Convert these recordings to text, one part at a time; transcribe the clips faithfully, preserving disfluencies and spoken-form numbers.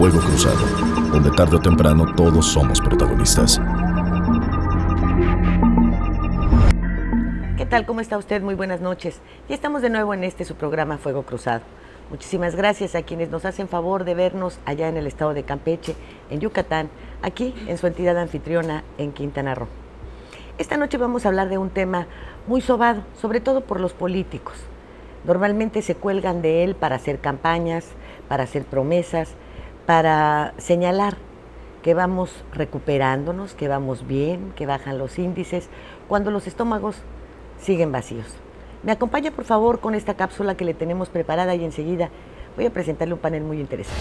Fuego Cruzado, donde tarde o temprano todos somos protagonistas. ¿Qué tal? ¿Cómo está usted? Muy buenas noches. Ya estamos de nuevo en este su programa Fuego Cruzado. Muchísimas gracias a quienes nos hacen favor de vernos allá en el estado de Campeche, en Yucatán, aquí en su entidad anfitriona en Quintana Roo. Esta noche vamos a hablar de un tema muy sobado, sobre todo por los políticos. Normalmente se cuelgan de él para hacer campañas, para hacer promesas, para señalar que vamos recuperándonos, que vamos bien, que bajan los índices, cuando los estómagos siguen vacíos. Me acompaña, por favor, con esta cápsula que le tenemos preparada y enseguida voy a presentarle un panel muy interesante.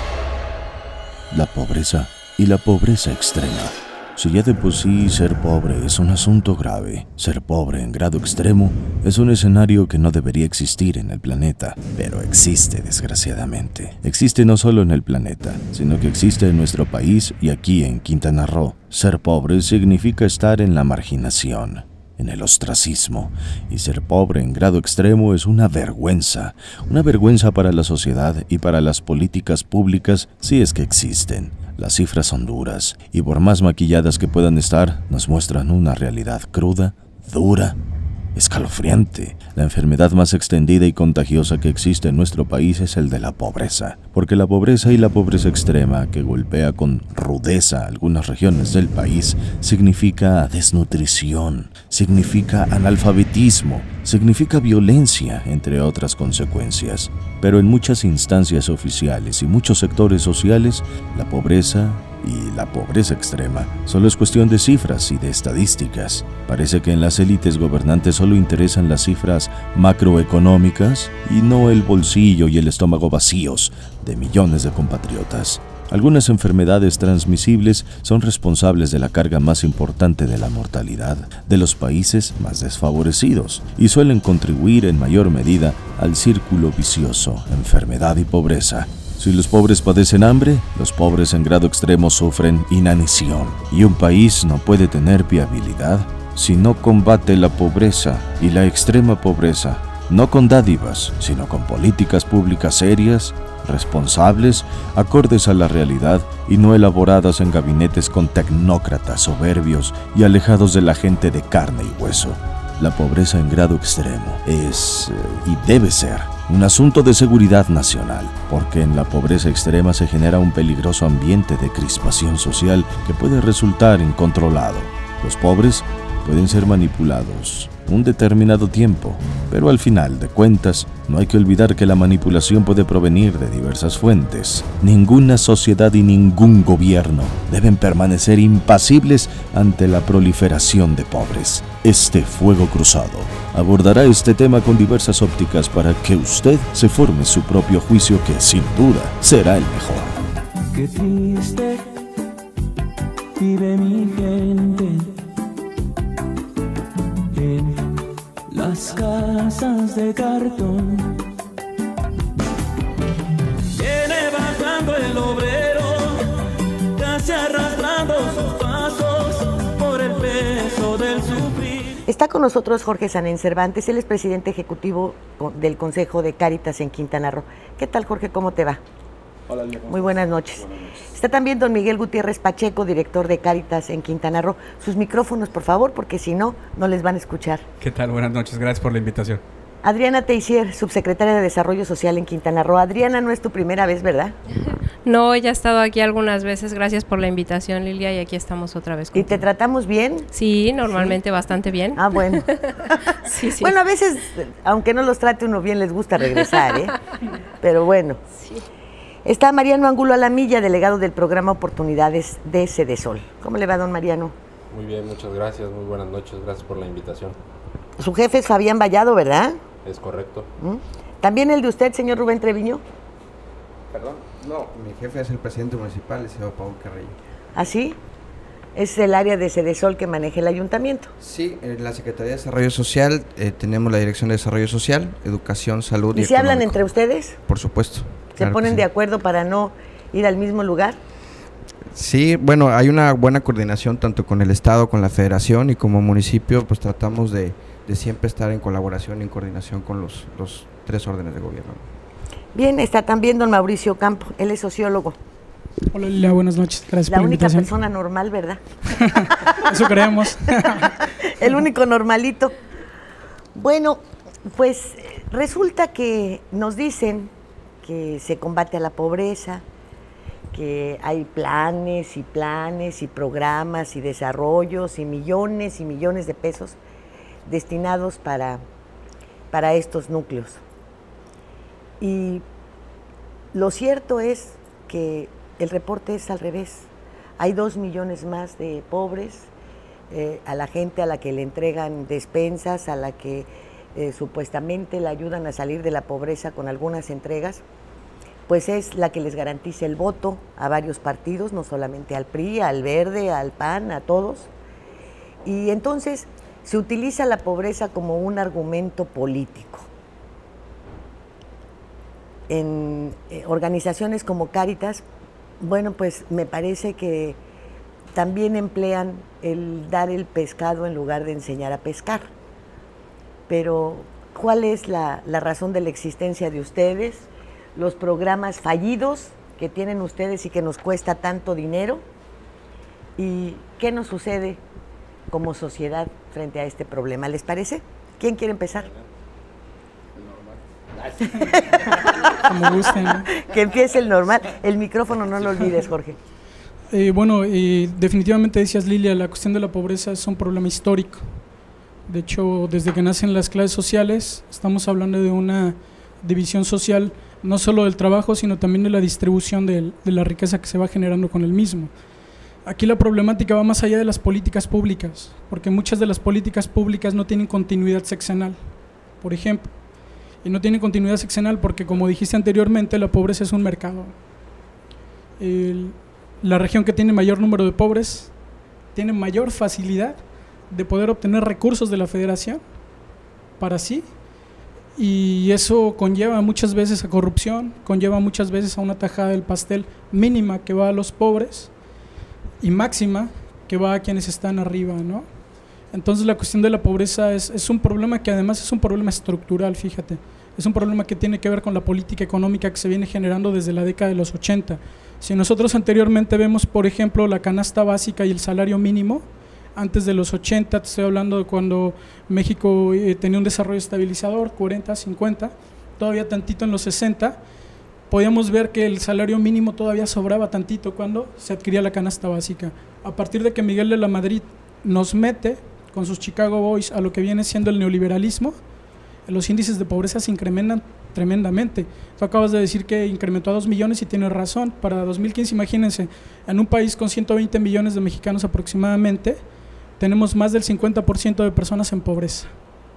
La pobreza y la pobreza extrema. Si ya de por sí ser pobre es un asunto grave, ser pobre en grado extremo es un escenario que no debería existir en el planeta, pero existe desgraciadamente. Existe no solo en el planeta, sino que existe en nuestro país y aquí en Quintana Roo. Ser pobre significa estar en la marginación, en el ostracismo, y ser pobre en grado extremo es una vergüenza, una vergüenza para la sociedad y para las políticas públicas si es que existen. Las cifras son duras, y por más maquilladas que puedan estar, nos muestran una realidad cruda, dura, escalofriante. La enfermedad más extendida y contagiosa que existe en nuestro país es el de la pobreza, porque la pobreza y la pobreza extrema, que golpea con rudeza algunas regiones del país, significa desnutrición, significa analfabetismo, significa violencia, entre otras consecuencias. Pero en muchas instancias oficiales y muchos sectores sociales, la pobreza y la pobreza extrema solo es cuestión de cifras y de estadísticas. Parece que en las élites gobernantes solo interesan las cifras macroeconómicas y no el bolsillo y el estómago vacíos de millones de compatriotas. Algunas enfermedades transmisibles son responsables de la carga más importante de la mortalidad de los países más desfavorecidos y suelen contribuir en mayor medida al círculo vicioso, enfermedad y pobreza. Si los pobres padecen hambre, los pobres en grado extremo sufren inanición, y un país no puede tener viabilidad si no combate la pobreza y la extrema pobreza, no con dádivas, sino con políticas públicas serias, responsables, acordes a la realidad y no elaboradas en gabinetes con tecnócratas soberbios y alejados de la gente de carne y hueso. La pobreza en grado extremo es, eh, y debe ser, un asunto de seguridad nacional, porque en la pobreza extrema se genera un peligroso ambiente de crispación social que puede resultar incontrolado. Los pobres pueden ser manipulados un determinado tiempo, pero al final de cuentas no hay que olvidar que la manipulación puede provenir de diversas fuentes. Ninguna sociedad y ningún gobierno deben permanecer impasibles ante la proliferación de pobres. Este Fuego Cruzado abordará este tema con diversas ópticas para que usted se forme su propio juicio, que sin duda será el mejor. Qué triste vive mi gente en las casas de cartón. Viene bajando el obrero, casi arrastrando sus pasos por el peso del sufrir. Está con nosotros Jorge Sanén Cervantes, él es presidente ejecutivo del Consejo de Cáritas en Quintana Roo. ¿Qué tal, Jorge? ¿Cómo te va? Hola, Lía. Muy buenas noches. Buenas noches. Está también don Miguel Gutiérrez Pacheco, director de Cáritas en Quintana Roo. Sus micrófonos, por favor, porque si no, no les van a escuchar. ¿Qué tal? Buenas noches, gracias por la invitación. Adriana Teixier, subsecretaria de Desarrollo Social en Quintana Roo. Adriana, no es tu primera vez, ¿verdad? No, ya he estado aquí algunas veces, gracias por la invitación, Lilia, y aquí estamos otra vez. ¿Y te tratamos bien? Sí, normalmente ¿Sí? bastante bien. Ah, bueno. sí, sí. Bueno, a veces, aunque no los trate uno bien, les gusta regresar, ¿eh? Pero bueno. Sí. Está Mariano Angulo Alamilla, delegado del programa Oportunidades de Cedesol. ¿Cómo le va, don Mariano? Muy bien, muchas gracias, muy buenas noches, gracias por la invitación. Su jefe es Fabián Vallado, ¿verdad? Es correcto. ¿Mm? ¿También el de usted, señor Rubén Treviño? Perdón, no, mi jefe es el presidente municipal, el señor Paul Carrillo. ¿Ah, sí? ¿Es el área de Cedesol que maneja el ayuntamiento? Sí, en la Secretaría de Desarrollo Social eh, tenemos la Dirección de Desarrollo Social, Educación, Salud y ¿Y se hablan entre ustedes? Por supuesto. ¿Se claro ponen sí. de acuerdo para no ir al mismo lugar? Sí, bueno, hay una buena coordinación tanto con el Estado, con la Federación y como municipio, pues tratamos de, de siempre estar en colaboración y en coordinación con los, los tres órdenes de gobierno. Bien, está también don Mauricio Campo, él es sociólogo. Hola Lilia, buenas noches. Gracias La por la única invitación. persona normal, ¿verdad? Eso creemos. El único normalito. Bueno, pues resulta que nos dicen que se combate a la pobreza, que hay planes y planes y programas y desarrollos y millones y millones de pesos destinados para, para estos núcleos. Y lo cierto es que el reporte es al revés. Hay dos millones más de pobres, eh, a la gente a la que le entregan despensas, a la que eh, supuestamente la ayudan a salir de la pobreza con algunas entregas, pues es la que les garantiza el voto a varios partidos, no solamente al P R I, al Verde, al P A N, a todos. Y entonces se utiliza la pobreza como un argumento político. En eh, organizaciones como Cáritas, bueno, pues me parece que también emplean el dar el pescado en lugar de enseñar a pescar. Pero, ¿cuál es la, la razón de la existencia de ustedes? Los programas fallidos que tienen ustedes y que nos cuesta tanto dinero. ¿Y qué nos sucede como sociedad frente a este problema? ¿Les parece? ¿Quién quiere empezar? Como gusten, ¿no? Que empiece el normal. El micrófono no lo olvides, Jorge. Eh, bueno, eh, definitivamente decías, Lilia, la cuestión de la pobreza es un problema histórico. De hecho, desde que nacen las clases sociales, estamos hablando de una división social, no solo del trabajo, sino también de la distribución de, de la riqueza que se va generando con el mismo. Aquí la problemática va más allá de las políticas públicas, porque muchas de las políticas públicas no tienen continuidad sexenal, por ejemplo. Y no tienen continuidad sexenal porque, como dijiste anteriormente, la pobreza es un mercado. El, la región que tiene mayor número de pobres tiene mayor facilidad de poder obtener recursos de la federación para sí, y eso conlleva muchas veces a corrupción, conlleva muchas veces a una tajada del pastel mínima que va a los pobres y máxima que va a quienes están arriba, ¿no? Entonces la cuestión de la pobreza es, es un problema que además es un problema estructural, fíjate, es un problema que tiene que ver con la política económica que se viene generando desde la década de los ochenta. Si nosotros anteriormente vemos, por ejemplo, la canasta básica y el salario mínimo, antes de los ochenta, te estoy hablando de cuando México eh, tenía un desarrollo estabilizador, cuarenta, cincuenta, todavía tantito en los sesenta, podíamos ver que el salario mínimo todavía sobraba tantito cuando se adquiría la canasta básica. A partir de que Miguel de la Madrid nos mete con sus Chicago Boys a lo que viene siendo el neoliberalismo, los índices de pobreza se incrementan tremendamente. Tú acabas de decir que incrementó a dos millones y tienes razón. Para dos mil quince, imagínense, en un país con ciento veinte millones de mexicanos aproximadamente, tenemos más del cincuenta por ciento de personas en pobreza,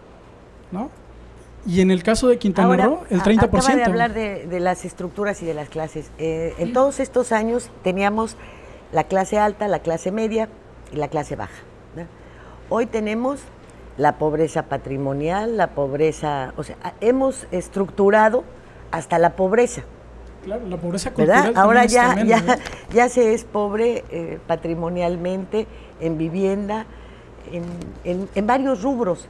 ¿no? Y en el caso de Quintana Ahora, Roo, el treinta por ciento. Acaba de hablar de, de las estructuras y de las clases. Eh, en todos estos años teníamos la clase alta, la clase media y la clase baja, ¿no? Hoy tenemos la pobreza patrimonial, la pobreza, o sea, hemos estructurado hasta la pobreza. Claro, la pobreza cultural. ¿Verdad? Ahora ya, tremenda, ya, ¿no? ya se es pobre eh, patrimonialmente, en vivienda, en, en, en varios rubros,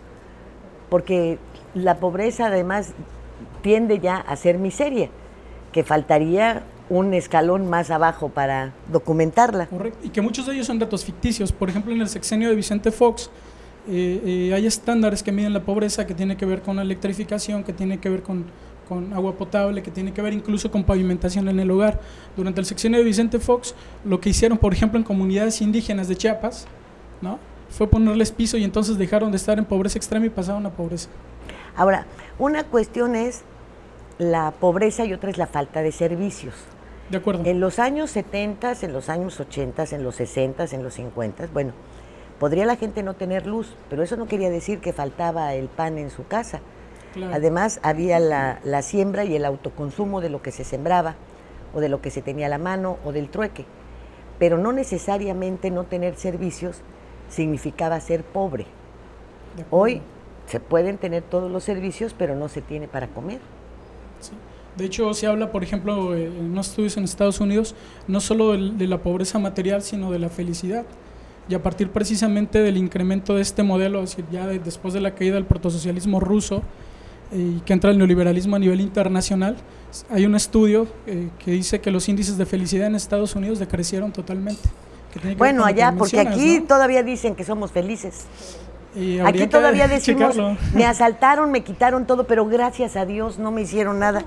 porque la pobreza además tiende ya a ser miseria, que faltaría un escalón más abajo para documentarla. Correcto, y que muchos de ellos son datos ficticios. Por ejemplo, en el sexenio de Vicente Fox, eh, eh, hay estándares que miden la pobreza, que tiene que ver con la electrificación, que tiene que ver con, con agua potable, que tiene que ver incluso con pavimentación en el hogar. Durante el sexenio de Vicente Fox, lo que hicieron, por ejemplo, en comunidades indígenas de Chiapas, ¿no?, fue ponerles piso, y entonces dejaron de estar en pobreza extrema y pasaron a pobreza. Ahora, una cuestión es la pobreza y otra es la falta de servicios. De acuerdo. En los años setenta, en los años ochenta, en los sesenta, en los cincuenta, bueno, podría la gente no tener luz, pero eso no quería decir que faltaba el pan en su casa. Claro. Además, había la, la siembra y el autoconsumo de lo que se sembraba, o de lo que se tenía a la mano, o del trueque. Pero no necesariamente no tener servicios significaba ser pobre. Hoy se pueden tener todos los servicios, pero no se tiene para comer. Sí. De hecho, se habla, por ejemplo, en unos estudios en Estados Unidos, no solo de, de la pobreza material, sino de la felicidad. Y a partir precisamente del incremento de este modelo, es decir, ya de, después de la caída del protosocialismo ruso, y que entra el neoliberalismo a nivel internacional. Hay un estudio eh, que dice que los índices de felicidad en Estados Unidos decrecieron totalmente. Que tiene que bueno, ver con lo allá, que porque mencionas, aquí ¿no? todavía dicen que somos felices. Y Aquí habría todavía que decimos, checarlo. me asaltaron, me quitaron todo, pero gracias a Dios no me hicieron nada.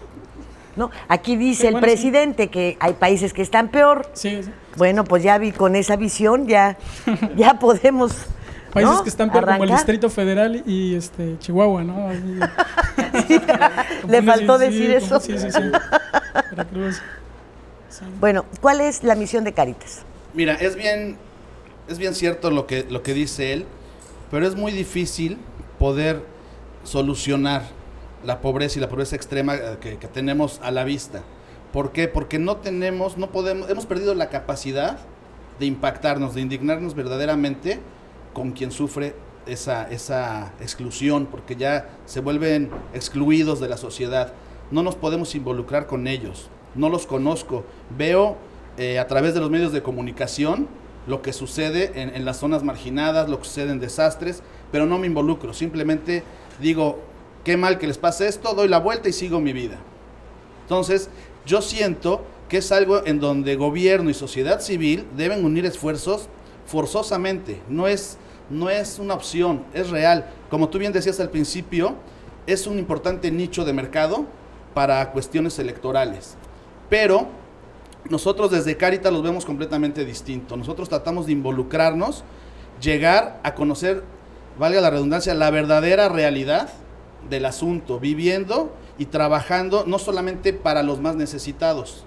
¿No? Aquí dice Sí, el bueno, presidente sí. que hay países que están peor. Sí, sí. Bueno, pues ya vi con esa visión, ya, ya podemos. Países ¿no? que están peor, como el Arrancar. Distrito Federal y este Chihuahua, ¿no? Ahí, Sí, le faltó sí, decir sí, eso. Sí, sí, sí. Veracruz. Sí. Bueno, ¿cuál es la misión de Cáritas? Mira, es bien, es bien cierto lo que, lo que dice él, pero es muy difícil poder solucionar la pobreza y la pobreza extrema que, que tenemos a la vista. ¿Por qué? Porque no tenemos, no podemos, hemos perdido la capacidad de impactarnos, de indignarnos verdaderamente con quien sufre esa, esa exclusión, porque ya se vuelven excluidos de la sociedad. No nos podemos involucrar con ellos, no los conozco. Veo eh, a través de los medios de comunicación lo que sucede en, en las zonas marginadas, lo que sucede en desastres, pero no me involucro, simplemente digo, qué mal que les pase esto, doy la vuelta y sigo mi vida. Entonces, yo siento que es algo en donde gobierno y sociedad civil deben unir esfuerzos forzosamente, no es, no es una opción, es real. Como tú bien decías al principio, es un importante nicho de mercado para cuestiones electorales, pero nosotros desde Cáritas los vemos completamente distinto. Nosotros tratamos de involucrarnos, llegar a conocer, valga la redundancia, la verdadera realidad del asunto, viviendo y trabajando no solamente para los más necesitados,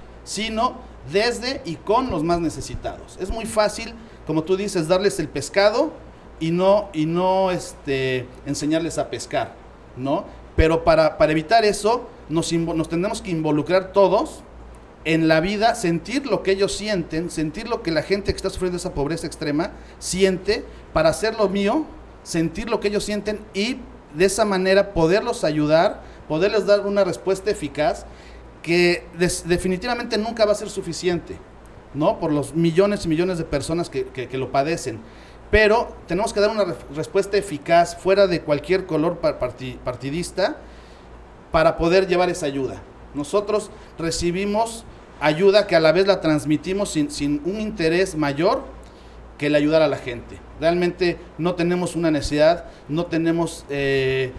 sino desde y con los más necesitados. Es muy fácil, como tú dices, darles el pescado y no, y no este, enseñarles a pescar, ¿no? Pero para, para evitar eso, nos, nos tendremos que involucrar todos en la vida, sentir lo que ellos sienten, sentir lo que la gente que está sufriendo esa pobreza extrema siente, para hacer lo mío, sentir lo que ellos sienten y de esa manera poderlos ayudar, poderles dar una respuesta eficaz que des, definitivamente nunca va a ser suficiente, ¿no? Por los millones y millones de personas que, que, que lo padecen. Pero tenemos que dar una re respuesta eficaz fuera de cualquier color parti partidista para poder llevar esa ayuda. Nosotros recibimos ayuda que a la vez la transmitimos sin, sin un interés mayor que el ayudar a la gente. Realmente no tenemos una necesidad, no tenemos eh,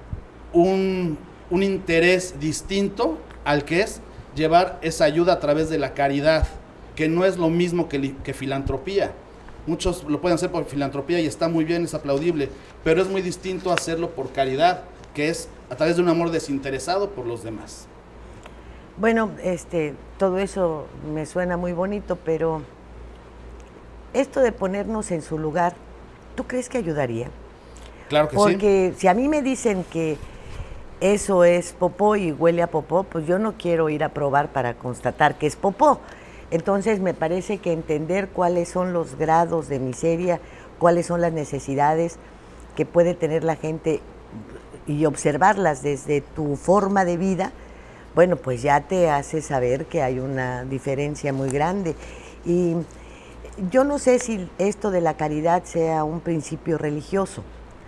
un, un interés distinto al que es llevar esa ayuda a través de la caridad, que no es lo mismo que, que filantropía. Muchos lo pueden hacer por filantropía y está muy bien, es aplaudible, pero es muy distinto hacerlo por caridad, que es a través de un amor desinteresado por los demás. Bueno, este, todo eso me suena muy bonito, pero esto de ponernos en su lugar, ¿tú crees que ayudaría? Claro que Porque sí. Porque si a mí me dicen que eso es popó y huele a popó, pues yo no quiero ir a probar para constatar que es popó. Entonces me parece que entender cuáles son los grados de miseria, cuáles son las necesidades que puede tener la gente y observarlas desde tu forma de vida, bueno, pues ya te hace saber que hay una diferencia muy grande. Y yo no sé si esto de la caridad sea un principio religioso.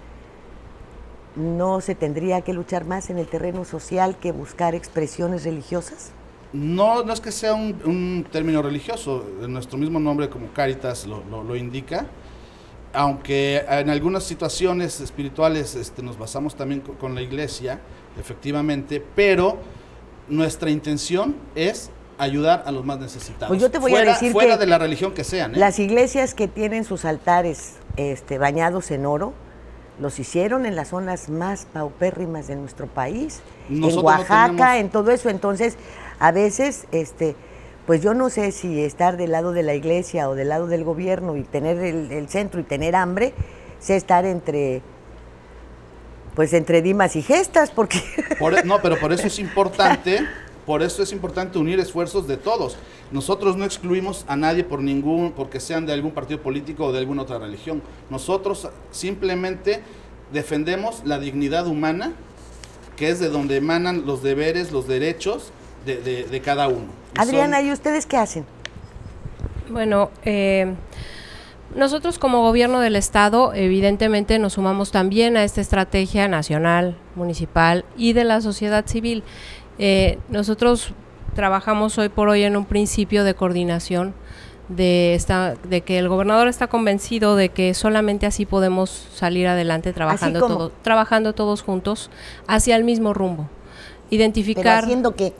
¿No se tendría que luchar más en el terreno social que buscar expresiones religiosas? No, no es que sea un, un término religioso, nuestro mismo nombre como Cáritas lo, lo, lo indica, aunque en algunas situaciones espirituales este, nos basamos también con, con la iglesia, efectivamente, pero nuestra intención es ayudar a los más necesitados. Pues yo te voy fuera, a decir fuera que de la religión que sean, ¿eh? Las iglesias que tienen sus altares este, bañados en oro, los hicieron en las zonas más paupérrimas de nuestro país, Nosotros en Oaxaca, no tenemos... en todo eso. Entonces, a veces, este, pues yo no sé si estar del lado de la iglesia o del lado del gobierno y tener el, el centro y tener hambre, sé estar entre, pues entre dimas y gestas, porque... Por, no, pero por eso es importante, por eso es importante unir esfuerzos de todos. Nosotros no excluimos a nadie por ningún, porque sean de algún partido político o de alguna otra religión. Nosotros simplemente defendemos la dignidad humana, que es de donde emanan los deberes, los derechos de, de, de cada uno. Y Adriana, son... ¿y ustedes qué hacen? Bueno, eh, Nosotros como gobierno del estado evidentemente nos sumamos también a esta estrategia nacional, municipal y de la sociedad civil. Eh, nosotros trabajamos hoy por hoy en un principio de coordinación, de, esta, de que el gobernador está convencido de que solamente así podemos salir adelante trabajando, todo, trabajando todos juntos hacia el mismo rumbo. Identificar… ¿Pero haciendo qué?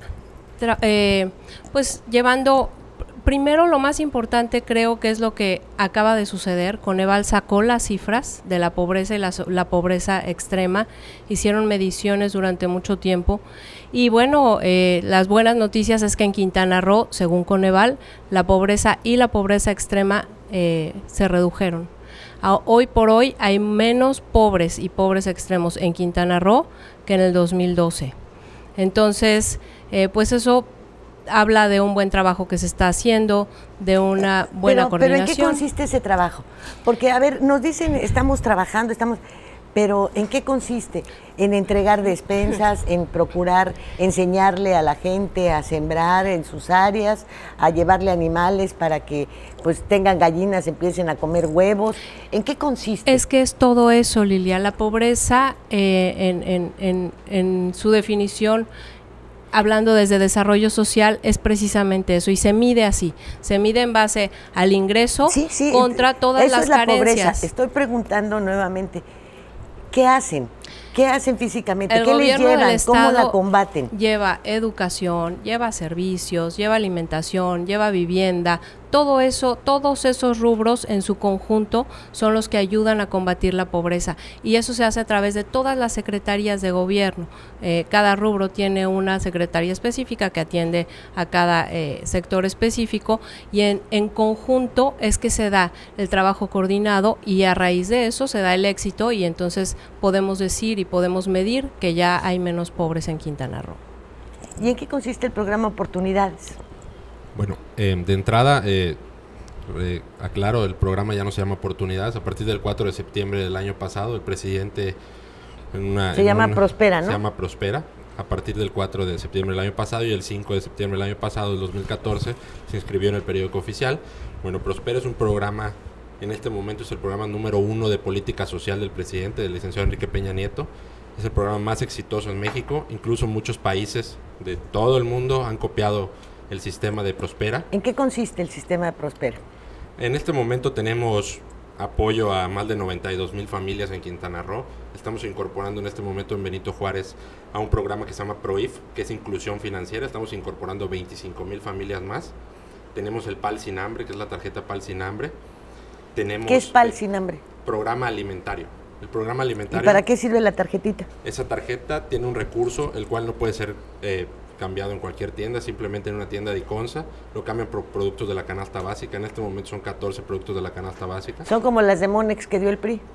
Eh, pues llevando… Primero, lo más importante creo que es lo que acaba de suceder. Coneval sacó las cifras de la pobreza y la, la pobreza extrema, hicieron mediciones durante mucho tiempo y bueno, eh, las buenas noticias es que en Quintana Roo, según Coneval, la pobreza y la pobreza extrema eh, se redujeron. A, hoy por hoy hay menos pobres y pobres extremos en Quintana Roo que en el dos mil doce. Entonces, eh, pues eso habla de un buen trabajo que se está haciendo, de una buena pero, coordinación. Pero ¿en qué consiste ese trabajo? Porque, a ver, nos dicen, estamos trabajando, estamos… Pero ¿en qué consiste? ¿En entregar despensas, en procurar enseñarle a la gente a sembrar en sus áreas, a llevarle animales para que pues tengan gallinas, empiecen a comer huevos? ¿En qué consiste? Es que es todo eso, Lilia. La pobreza, eh, en, en, en, en su definición, hablando desde desarrollo social, es precisamente eso, y se mide así, se mide en base al ingreso sí, sí, contra todas eso las es la carencias. Pobreza. Estoy preguntando nuevamente, ¿qué hacen? ¿Qué hacen físicamente? El ¿Qué les llevan? ¿Cómo la combaten? Lleva educación, lleva servicios, lleva alimentación, lleva vivienda, todo eso, todos esos rubros en su conjunto son los que ayudan a combatir la pobreza y eso se hace a través de todas las secretarías de gobierno. Eh, cada rubro tiene una secretaría específica que atiende a cada eh, sector específico y en, en conjunto es que se da el trabajo coordinado y a raíz de eso se da el éxito y entonces podemos decir y podemos medir que ya hay menos pobres en Quintana Roo. ¿Y en qué consiste el programa Oportunidades? Bueno, eh, de entrada, eh, eh, aclaro, el programa ya no se llama Oportunidades. A partir del cuatro de septiembre del año pasado, el presidente… En una, se en llama una, Prospera, ¿no? Se llama Prospera. A partir del cuatro de septiembre del año pasado y el cinco de septiembre del año pasado, del dos mil catorce, se inscribió en el periódico oficial. Bueno, Prospera es un programa, en este momento es el programa número uno de política social del presidente, del licenciado Enrique Peña Nieto. Es el programa más exitoso en México. Incluso muchos países de todo el mundo han copiado el sistema de Prospera. ¿En qué consiste el sistema de Prospera? En este momento tenemos apoyo a más de noventa y dos mil familias en Quintana Roo. Estamos incorporando en este momento en Benito Juárez a un programa que se llama PROIF, que es inclusión financiera. Estamos incorporando veinticinco mil familias más. Tenemos el PAL Sin Hambre, que es la tarjeta PAL Sin Hambre. Tenemos ¿Qué es PAL Sin Hambre? Programa alimentario. El programa alimentario… ¿Y para qué sirve la tarjetita? Esa tarjeta tiene un recurso, el cual no puede ser eh, cambiado en cualquier tienda, simplemente en una tienda de Iconza. Lo cambian por productos de la canasta básica. En este momento son catorce productos de la canasta básica. Son como las de Monex que dio el P R I.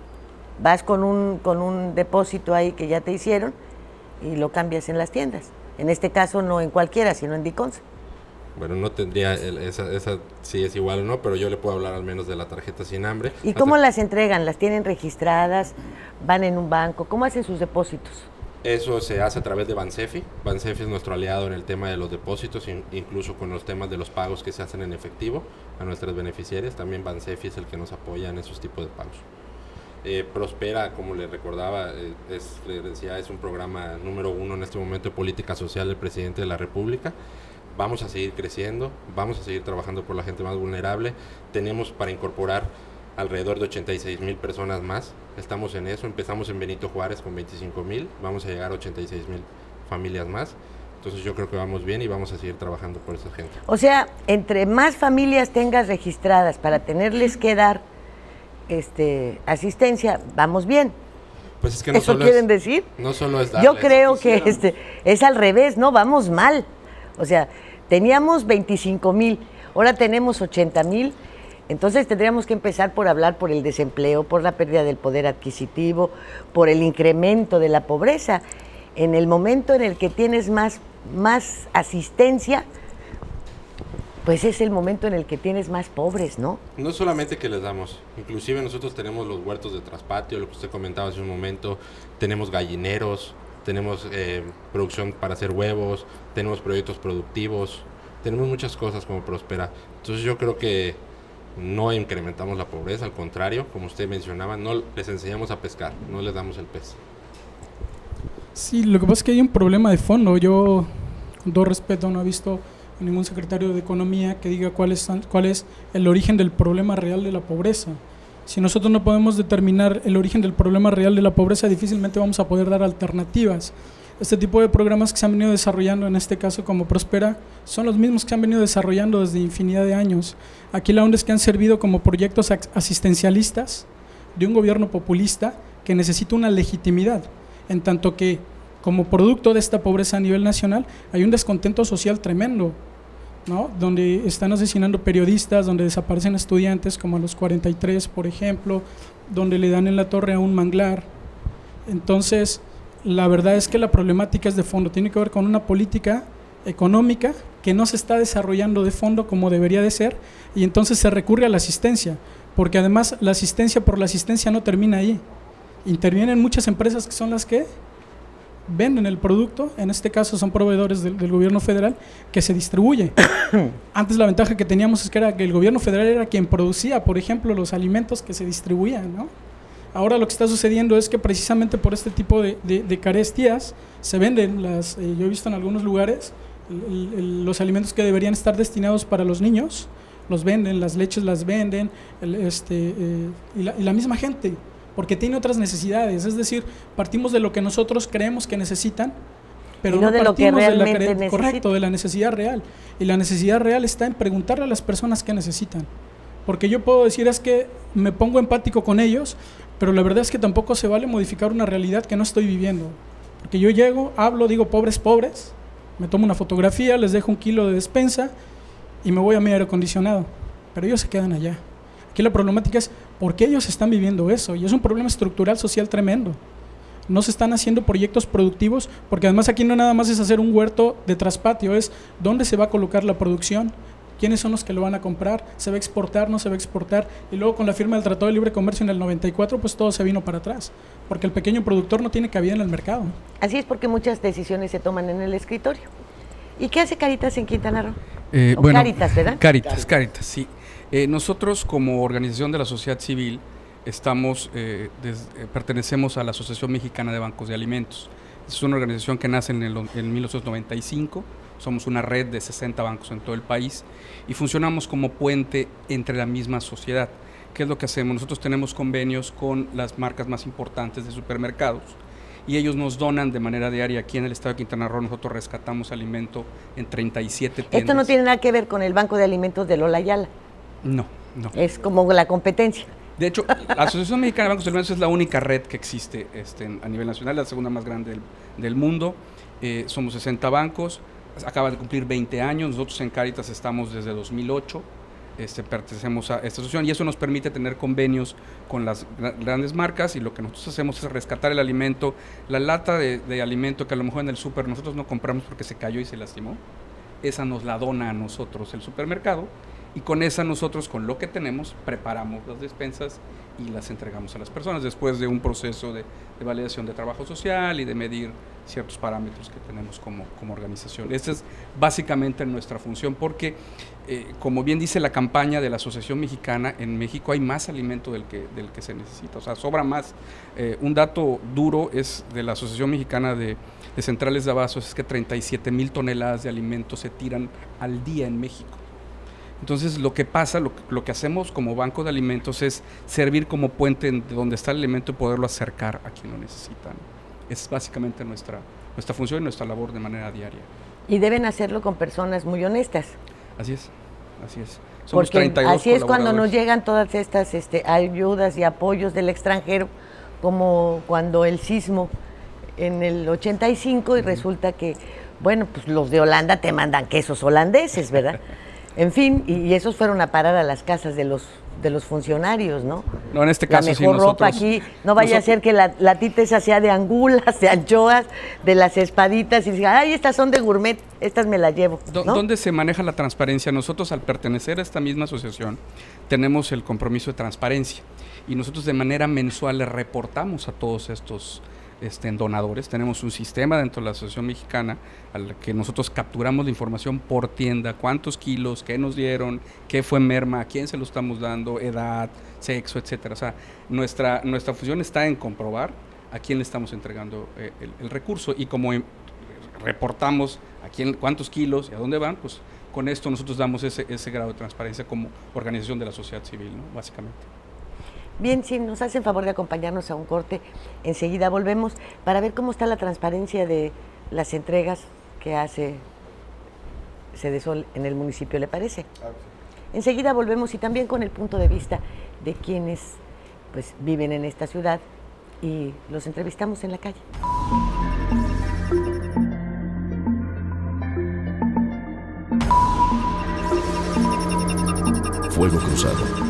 Vas con un, con un depósito ahí que ya te hicieron y lo cambias en las tiendas. En este caso no en cualquiera, sino en Diconza. Bueno, no tendría, el, esa, esa si es igual o no, pero yo le puedo hablar al menos de la tarjeta Sin Hambre. ¿Y cómo las entregan? ¿Las tienen registradas? ¿Van en un banco? ¿Cómo hacen sus depósitos? Eso se hace a través de Bansefi. Bansefi es nuestro aliado en el tema de los depósitos, incluso con los temas de los pagos que se hacen en efectivo a nuestras beneficiarias. También Bansefi es el que nos apoya en esos tipos de pagos. Eh, Prospera, como le recordaba, eh, es, le decía, es un programa número uno en este momento de política social del presidente de la República. Vamos a seguir creciendo, vamos a seguir trabajando por la gente más vulnerable. Tenemos para incorporar alrededor de ochenta y seis mil personas más. Estamos en eso, empezamos en Benito Juárez con veinticinco mil, vamos a llegar a ochenta y seis mil familias más. Entonces yo creo que vamos bien y vamos a seguir trabajando por esa gente. O sea, entre más familias tengas registradas para tenerles que dar este, asistencia, vamos bien. Pues es que no ¿Eso solo quieren es, decir? No solo es darle, Yo creo que este, es al revés, ¿no? Vamos mal. O sea, teníamos veinticinco mil, ahora tenemos ochenta mil. Entonces tendríamos que empezar por hablar por el desempleo, por la pérdida del poder adquisitivo, por el incremento de la pobreza. En el momento en el que tienes más, más asistencia, pues es el momento en el que tienes más pobres, ¿no? No solamente que les damos, inclusive nosotros tenemos los huertos de traspatio, lo que usted comentaba hace un momento, tenemos gallineros, tenemos eh, producción para hacer huevos, tenemos proyectos productivos, tenemos muchas cosas como Prospera. Entonces yo creo que no incrementamos la pobreza, al contrario, como usted mencionaba, no les enseñamos a pescar, no les damos el pez. Sí, lo que pasa es que hay un problema de fondo. Yo, con todo respeto, no he visto a ningún secretario de Economía que diga cuál es, cuál es el origen del problema real de la pobreza. Si nosotros no podemos determinar el origen del problema real de la pobreza, difícilmente vamos a poder dar alternativas. Este tipo de programas que se han venido desarrollando, en este caso como Prospera, son los mismos que se han venido desarrollando desde infinidad de años. Aquí la onda es que han servido como proyectos asistencialistas de un gobierno populista que necesita una legitimidad, en tanto que como producto de esta pobreza a nivel nacional hay un descontento social tremendo, ¿no? Donde están asesinando periodistas, donde desaparecen estudiantes como a los cuarenta y tres, por ejemplo, donde le dan en la torre a un manglar. Entonces, la verdad es que la problemática es de fondo, tiene que ver con una política económica que no se está desarrollando de fondo como debería de ser, y entonces se recurre a la asistencia, porque además la asistencia por la asistencia no termina ahí. Intervienen muchas empresas que son las que venden el producto, en este caso son proveedores del, del gobierno federal, que se distribuye. Antes la ventaja que teníamos es que era que el gobierno federal era quien producía, por ejemplo, los alimentos que se distribuían, ¿no? Ahora lo que está sucediendo es que precisamente por este tipo de, de, de carestías se venden las, eh, yo he visto en algunos lugares el, el, los alimentos que deberían estar destinados para los niños, los venden, las leches las venden, el, este, eh, y, la, y la misma gente, porque tiene otras necesidades, es decir, partimos de lo que nosotros creemos que necesitan, pero y no, no de partimos lo que de la realmente cre- correcto, de la necesidad real, y la necesidad real está en preguntarle a las personas qué necesitan, porque yo puedo decir es que me pongo empático con ellos, pero la verdad es que tampoco se vale modificar una realidad que no estoy viviendo, porque yo llego, hablo, digo pobres, pobres, me tomo una fotografía, les dejo un kilo de despensa y me voy a mi aire acondicionado, pero ellos se quedan allá. Aquí la problemática es por qué ellos están viviendo eso, y es un problema estructural social tremendo. No se están haciendo proyectos productivos, porque además aquí no nada más es hacer un huerto de traspatio, es dónde se va a colocar la producción, quiénes son los que lo van a comprar, se va a exportar, no se va a exportar, y luego con la firma del Tratado de Libre Comercio en el noventa y cuatro, pues todo se vino para atrás, porque el pequeño productor no tiene cabida en el mercado. Así es, porque muchas decisiones se toman en el escritorio. ¿Y qué hace Cáritas en Quintana Roo? Eh, O bueno, Cáritas, ¿verdad? Cáritas, Cáritas, sí. Eh, nosotros como organización de la sociedad civil estamos, eh, des, eh, pertenecemos a la Asociación Mexicana de Bancos de Alimentos. Es una organización que nace en, el, en mil novecientos noventa y cinco, somos una red de sesenta bancos en todo el país y funcionamos como puente entre la misma sociedad. ¿Qué es lo que hacemos? Nosotros tenemos convenios con las marcas más importantes de supermercados y ellos nos donan de manera diaria. Aquí en el estado de Quintana Roo nosotros rescatamos alimento en treinta y siete tiendas. Esto no tiene nada que ver con el Banco de Alimentos de Lola Ayala. No, no. Es como la competencia. De hecho, la Asociación Mexicana de Bancos de Alimentos es la única red que existe este, a nivel nacional, la segunda más grande del, del mundo. Eh, somos sesenta bancos, acaba de cumplir veinte años, nosotros en Cáritas estamos desde dos mil ocho, este, pertenecemos a esta asociación y eso nos permite tener convenios con las grandes marcas y lo que nosotros hacemos es rescatar el alimento, la lata de, de alimento que a lo mejor en el súper nosotros no compramos porque se cayó y se lastimó, esa nos la dona a nosotros el supermercado. Y con esa nosotros, con lo que tenemos, preparamos las despensas y las entregamos a las personas después de un proceso de, de validación de trabajo social y de medir ciertos parámetros que tenemos como, como organización. Esta es básicamente nuestra función porque, eh, como bien dice la campaña de la Asociación Mexicana, en México hay más alimento del que, del que se necesita, o sea, sobra más. Eh, un dato duro es de la Asociación Mexicana de, de Centrales de Abastos, es que treinta y siete mil toneladas de alimentos se tiran al día en México. Entonces, lo que pasa, lo, lo que hacemos como banco de alimentos es servir como puente de donde está el alimento y poderlo acercar a quien lo necesitan. Es básicamente nuestra, nuestra función y nuestra labor de manera diaria. Y deben hacerlo con personas muy honestas. Así es, así es. Somos Porque treinta y dos así es cuando nos colaboradores. llegan todas estas este, ayudas y apoyos del extranjero, como cuando el sismo en el ochenta y cinco y resulta que, bueno, pues los de Holanda te mandan quesos holandeses, ¿verdad? En fin, y, y esos fueron a parar a las casas de los de los funcionarios, ¿no? No, en este caso la sí mejor nosotros, ropa aquí, no vaya nosotros, a ser que la, la tita esa sea de angulas, de anchoas, de las espaditas, y digan, ay, estas son de gourmet, estas me las llevo, ¿no? ¿Dónde se maneja la transparencia? Nosotros, al pertenecer a esta misma asociación, tenemos el compromiso de transparencia y nosotros de manera mensual le reportamos a todos estos este, donadores. Tenemos un sistema dentro de la Asociación Mexicana al que nosotros capturamos la información por tienda, cuántos kilos, qué nos dieron, qué fue merma, a quién se lo estamos dando, edad, sexo, etcétera. O sea, nuestra, nuestra función está en comprobar a quién le estamos entregando eh, el, el recurso, y como eh, reportamos a quién, cuántos kilos y a dónde van, pues con esto nosotros damos ese, ese grado de transparencia como organización de la sociedad civil, ¿no? Básicamente. Bien, si nos hacen favor de acompañarnos a un corte, enseguida volvemos para ver cómo está la transparencia de las entregas que hace Sedesol en el municipio, ¿le parece? Claro. Enseguida volvemos, y también con el punto de vista de quienes pues viven en esta ciudad, y los entrevistamos en la calle. Fuego Cruzado.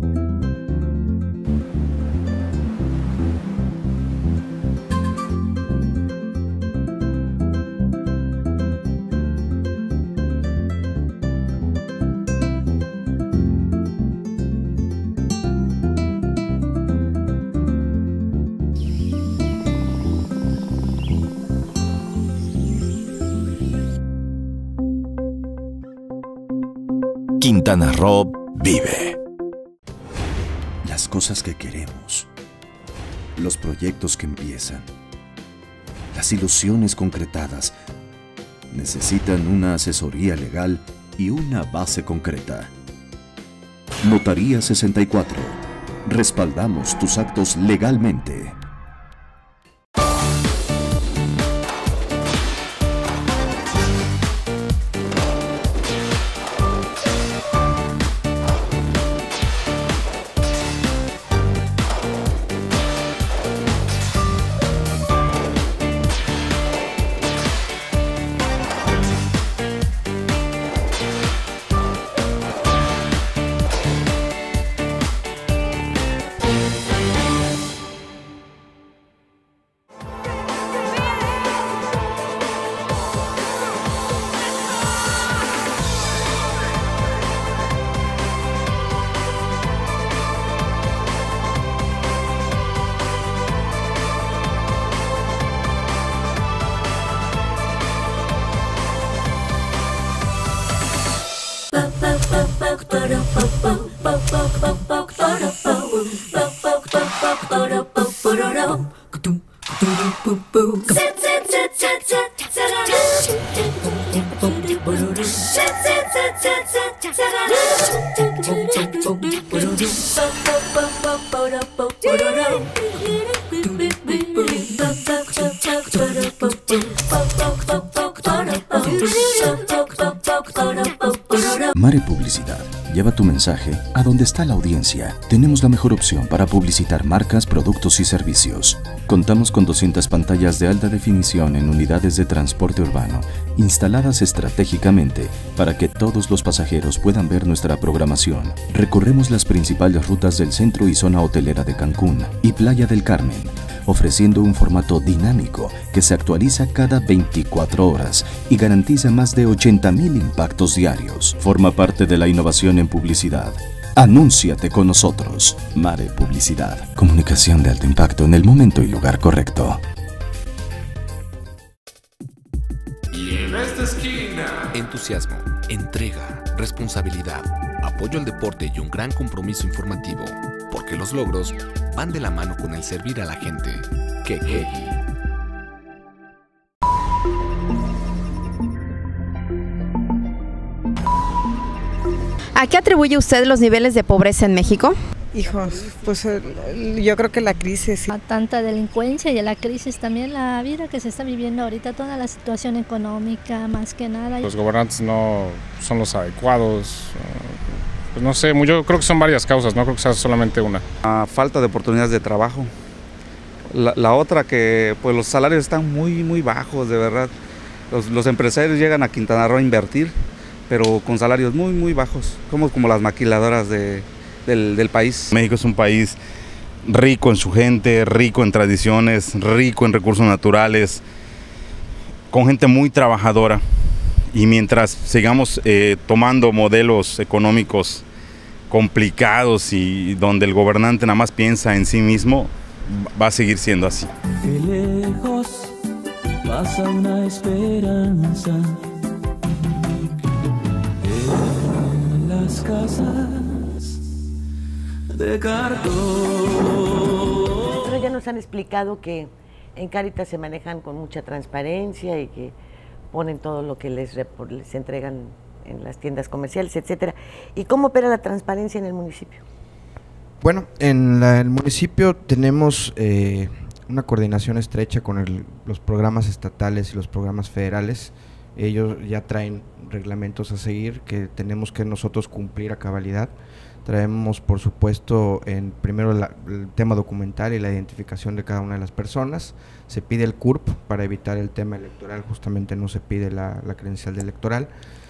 Quintana Roo vive. Las cosas que queremos, los proyectos que empiezan, las ilusiones concretadas necesitan una asesoría legal y una base concreta. Notaría sesenta y cuatro. Respaldamos tus actos legalmente. Mare Publicidad. Lleva tu mensaje a donde está la audiencia. Tenemos la mejor opción para publicitar marcas, productos y servicios. Contamos con doscientas pantallas de alta definición en unidades de transporte urbano, instaladas estratégicamente para que todos los pasajeros puedan ver nuestra programación. Recorremos las principales rutas del centro y zona hotelera de Cancún y Playa del Carmen, ofreciendo un formato dinámico que se actualiza cada veinticuatro horas y garantiza más de ochenta mil impactos diarios. Forma parte de la innovación en publicidad. Anúnciate con nosotros. Mare Publicidad. Comunicación de alto impacto en el momento y lugar correcto. Y en esta esquina, entusiasmo, entrega, responsabilidad, apoyo al deporte y un gran compromiso informativo, porque los logros van de la mano con el servir a la gente. Que que. ¿A qué atribuye usted los niveles de pobreza en México? Hijos, pues yo creo que la crisis. A tanta delincuencia y a la crisis también, la vida que se está viviendo ahorita, toda la situación económica, más que nada. Los gobernantes no son los adecuados. Pues no sé, yo creo que son varias causas, no creo que sea solamente una. La falta de oportunidades de trabajo. La, la otra que pues los salarios están muy, muy bajos, de verdad. Los, los empresarios llegan a Quintana Roo a invertir, pero con salarios muy, muy bajos. Somos como las maquiladoras de, del, del país. México es un país rico en su gente, rico en tradiciones, rico en recursos naturales, con gente muy trabajadora. Y mientras sigamos eh, tomando modelos económicos complicados y donde el gobernante nada más piensa en sí mismo, va a seguir siendo así. Que lejos pasa una esperanza en las casas de cartón. Pero ya nos han explicado que en Cáritas se manejan con mucha transparencia y que ponen todo lo que les, les entregan en las tiendas comerciales, etcétera. ¿Y cómo opera la transparencia en el municipio? Bueno, en la, el municipio tenemos eh, una coordinación estrecha con el, los programas estatales y los programas federales. Ellos ya traen reglamentos a seguir que tenemos que nosotros cumplir a cabalidad. Traemos, por supuesto, en primero la, el tema documental y la identificación de cada una de las personas. Se pide el C U R P para evitar el tema electoral, justamente no se pide la, la credencial de electoral.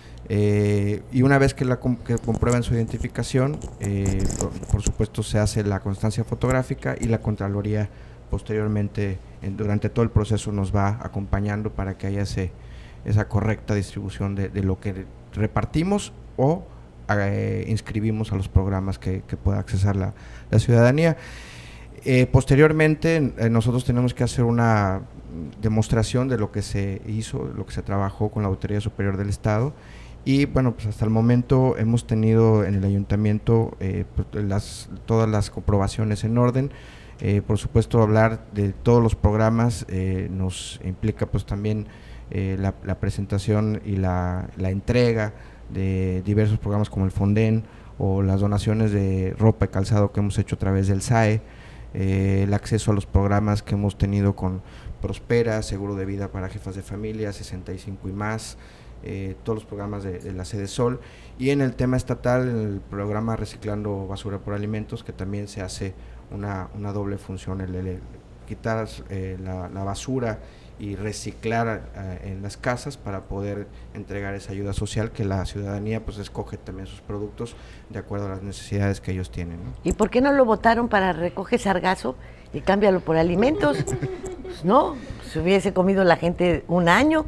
Eh, y una vez que, la, que comprueban su identificación, eh, por, por supuesto se hace la constancia fotográfica y la Contraloría posteriormente, en, durante todo el proceso, nos va acompañando para que haya ese, esa correcta distribución de, de lo que repartimos o eh, inscribimos a los programas que, que pueda accesar la, la ciudadanía. Eh, posteriormente eh, nosotros tenemos que hacer una demostración de lo que se hizo, lo que se trabajó con la Auditoría Superior del Estado. Y bueno, pues hasta el momento hemos tenido en el ayuntamiento eh, las, todas las comprobaciones en orden. Eh, por supuesto, hablar de todos los programas eh, nos implica pues también eh, la, la presentación y la, la entrega de diversos programas como el Fonden o las donaciones de ropa y calzado que hemos hecho a través del S A E, eh, el acceso a los programas que hemos tenido con Prospera, Seguro de Vida para Jefas de Familia, sesenta y cinco y más, Eh, todos los programas de, de la Sede Sol, y en el tema estatal, en el programa Reciclando Basura por Alimentos, que también se hace una, una doble función, el, el, el quitar eh, la, la basura y reciclar eh, en las casas para poder entregar esa ayuda social que la ciudadanía pues escoge también sus productos de acuerdo a las necesidades que ellos tienen, ¿no? ¿Y por qué no lo votaron para recoger sargazo y cámbialo por alimentos? Pues no, se hubiese comido la gente un año.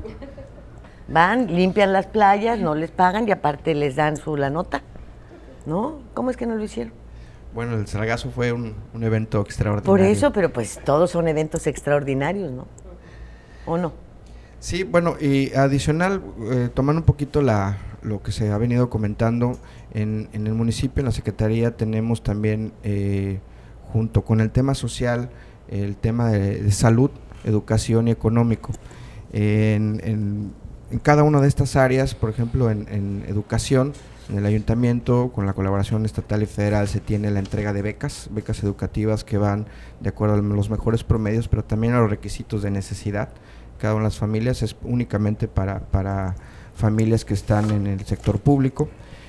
Van, limpian las playas, no les pagan y aparte les dan su la nota, ¿no? ¿Cómo es que no lo hicieron? Bueno, el sargazo fue un, un evento extraordinario. Por eso, pero pues todos son eventos extraordinarios, ¿no? ¿O no? Sí, bueno, y adicional, eh, tomando un poquito la, lo que se ha venido comentando, en, en el municipio, en la Secretaría, tenemos también, eh, junto con el tema social, el tema de, de salud, educación y económico. En, en En cada una de estas áreas, por ejemplo, en, en educación, en el ayuntamiento, con la colaboración estatal y federal, se tiene la entrega de becas, becas educativas que van de acuerdo a los mejores promedios, pero también a los requisitos de necesidad. Cada una de las familias es únicamente para, para familias que están en el sector público.